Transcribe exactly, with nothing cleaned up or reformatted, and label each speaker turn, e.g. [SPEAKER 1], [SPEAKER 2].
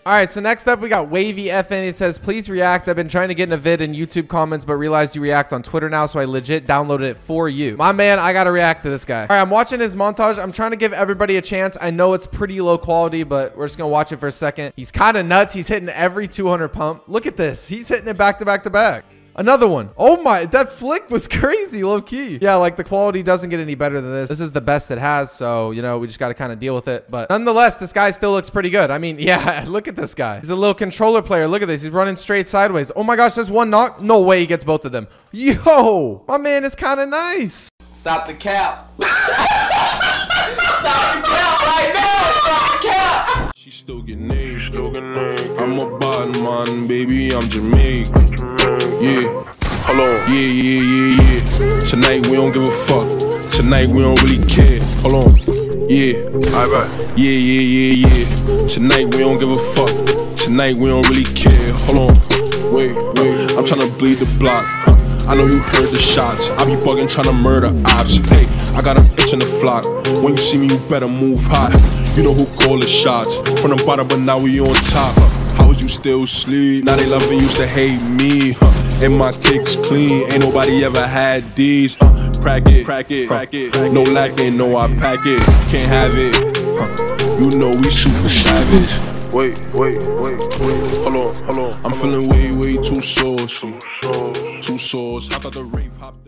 [SPEAKER 1] All right, so next up we got Wavy F N. It says, please react. I've been trying to get in a vid in YouTube comments, but realized you react on Twitter now, so I legit downloaded it for you. My man, I gotta react to this guy. All right, I'm watching his montage. I'm trying to give everybody a chance. I know it's pretty low quality, but we're just gonna watch it for a second. He's kind of nuts. He's hitting every two hundred pump. Look at this. He's hitting it back to back to back. Another one. Oh my, that flick was crazy, low key. Yeah, like the quality doesn't get any better than this. This is the best it has, so, you know, we just got to kind of deal with it. But nonetheless, this guy still looks pretty good. I mean, yeah, look at this guy. He's a little controller player. Look at this. He's running straight sideways. Oh my gosh, there's one knock. No way he gets both of them. Yo, my man is kind of nice.
[SPEAKER 2] Stop the cap. Stop the cap right now. Stop the cap.
[SPEAKER 3] She still get named. Still get named. I'm a bad man, baby. I'm Jamaican. Yeah. Hold on. Yeah, yeah, yeah, yeah. Tonight we don't give a fuck. Tonight we don't really care. Hold on. Yeah. Alright. Yeah, yeah, yeah, yeah. Tonight we don't give a fuck. Tonight we don't really care. Hold on. Wait, wait. I'm tryna bleed the block. Huh. I know you heard the shots. I be bugging tryna murder ops. Hey, I got an itch in the flock. When you see me, you better move hot. You know who call the shots. From the bottom, but now we on top. Huh. How was you still sleep? Now they love and used to hate me. Huh. And my kicks clean. Ain't nobody ever had these. Uh, crack it, crack it, huh. crack it. No lacking, no I pack it. Can't have it. Huh. You know we super savage. Wait, wait, wait, wait. Hold on, hold on. I'm feeling way, way too saucy. Too sauce. I thought the rave hop.